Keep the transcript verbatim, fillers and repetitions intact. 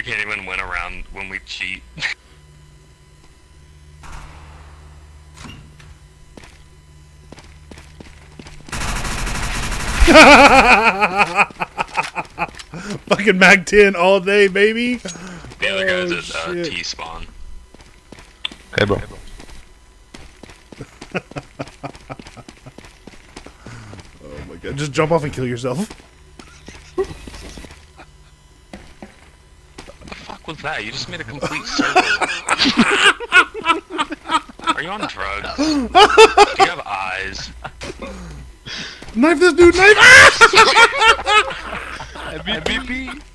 We can't even win around when we cheat. Fucking Mag ten all day, baby. The other guy's Oh, at uh, shit. T spawn. Hey, bro. Oh my god, just jump off and kill yourself. What the fuck was that? You just made a complete circle. Are you on drugs? Do you have eyes? Knife this dude, knife! M V P!